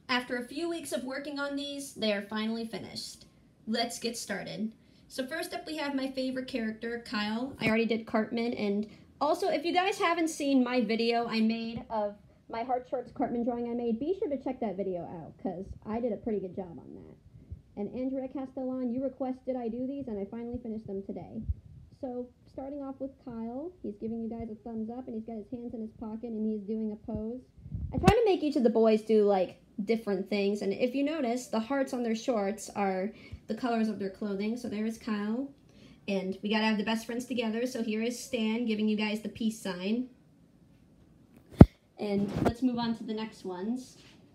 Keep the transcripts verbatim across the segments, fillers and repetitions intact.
After a few weeks of working on these, they are finally finished. Let's get started. So first up we have my favorite character, Kyle. I already did Cartman, and also if you guys haven't seen my video I made of my Heart Shorts Cartman drawing I made, be sure to check that video out, because I did a pretty good job on that. And Andrea Castellan, you requested I do these, and I finally finished them today. So starting off with Kyle, he's giving you guys a thumbs up, and he's got his hands in his pocket, and he's doing a pose. I try to make each of the boys do, like, different things, and if you notice, the hearts on their shorts are the colors of their clothing. So there is Kyle, and we gotta have the best friends together, so here is Stan giving you guys the peace sign. And let's move on to the next ones.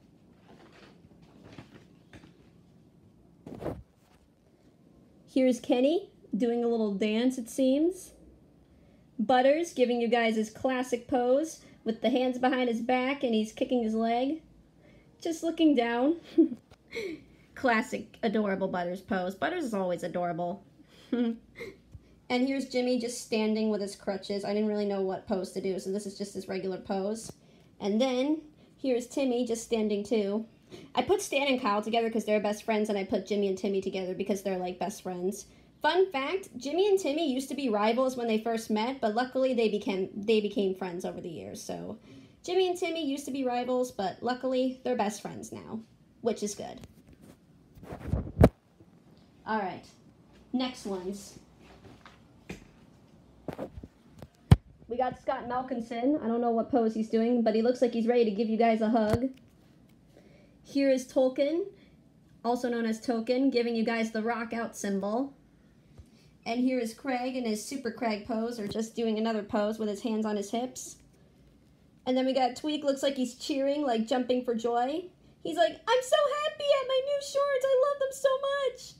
Here's Kenny doing a little dance, it seems. Butters giving you guys his classic pose with the hands behind his back, and he's kicking his leg, just looking down. Classic adorable Butters pose. Butters is always adorable. And here's Jimmy just standing with his crutches. I didn't really know what pose to do, so this is just his regular pose. And then here's Timmy just standing too. I put Stan and Kyle together because they're best friends, and I put Jimmy and Timmy together because they're like best friends. Fun fact, Jimmy and Timmy used to be rivals when they first met, but luckily they became they became friends over the years. So Jimmy and Timmy used to be rivals, but luckily they're best friends now, which is good. All right, next ones. We got Scott Malkinson. I don't know what pose he's doing, but he looks like he's ready to give you guys a hug. Here is Tolkien, also known as Token, giving you guys the rock out symbol. And here is Craig in his Super Craig pose, or just doing another pose with his hands on his hips. And then we got Tweak, looks like he's cheering, like jumping for joy. He's like, I'm so happy at my new shorts, I love them so much.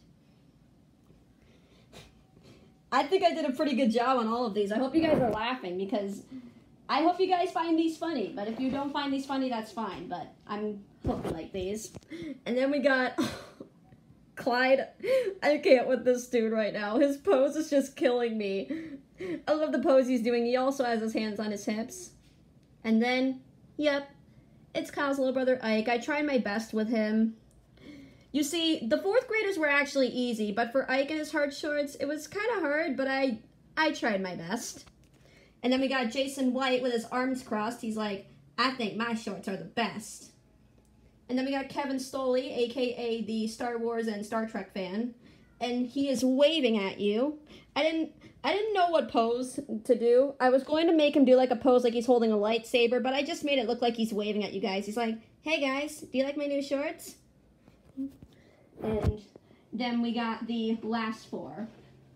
I think I did a pretty good job on all of these. I hope you guys are laughing, because I hope you guys find these funny. But if you don't find these funny, that's fine. But I'm hoping like these. And then we got Clyde. I can't with this dude right now. His pose is just killing me. I love the pose he's doing. He also has his hands on his hips. And then, yep, it's Kyle's little brother Ike. I tried my best with him. You see, the fourth graders were actually easy, but for Ike and his Heart Shorts, it was kind of hard, but I, I tried my best. And then we got Jason White with his arms crossed. He's like, I think my shorts are the best. And then we got Kevin Stoley, a k a the Star Wars and Star Trek fan, and he is waving at you. I didn't, I didn't know what pose to do. I was going to make him do like a pose like he's holding a lightsaber, but I just made it look like he's waving at you guys. He's like, hey guys, do you like my new shorts? And then we got the last four.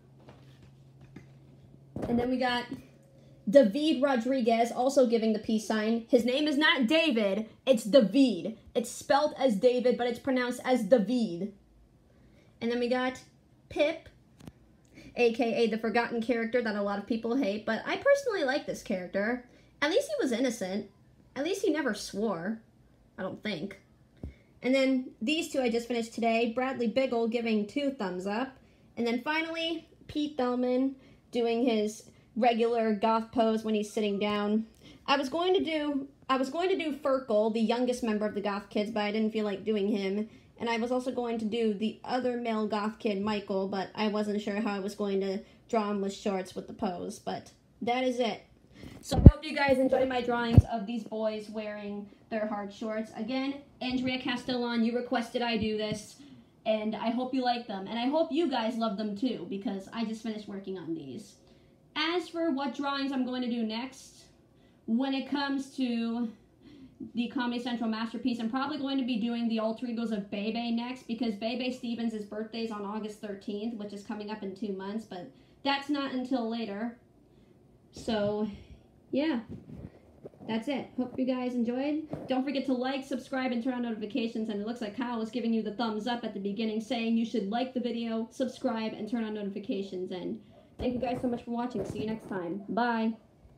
And then we got David Rodriguez also giving the peace sign. His name is not David, it's David. It's spelled as David, but it's pronounced as David. And then we got Pip, a k a the forgotten character that a lot of people hate, but I personally like this character. At least he was innocent. At least he never swore, I don't think. And then these two I just finished today. Bradley Biggle giving two thumbs up. And then finally, Pete Thelman doing his regular goth pose when he's sitting down. I was going to do I was going to do Furkel, the youngest member of the goth kids, but I didn't feel like doing him. And I was also going to do the other male goth kid, Michael, but I wasn't sure how I was going to draw him with shorts with the pose. But that is it. So I hope you guys enjoyed my drawings of these boys wearing their Heart Shorts. Again, Andrea Castellan, you requested I do this, and I hope you like them. And I hope you guys love them too, because I just finished working on these. As for what drawings I'm going to do next, when it comes to the Comedy Central Masterpiece, I'm probably going to be doing the alter egos of Bebe next, because Bebe Stevens' birthday is on August thirteenth, which is coming up in two months, but that's not until later. So, yeah, that's it. Hope you guys enjoyed. Don't forget to like, subscribe, and turn on notifications. And it looks like Kyle was giving you the thumbs up at the beginning, saying you should like the video, subscribe, and turn on notifications. And thank you guys so much for watching. See you next time. Bye.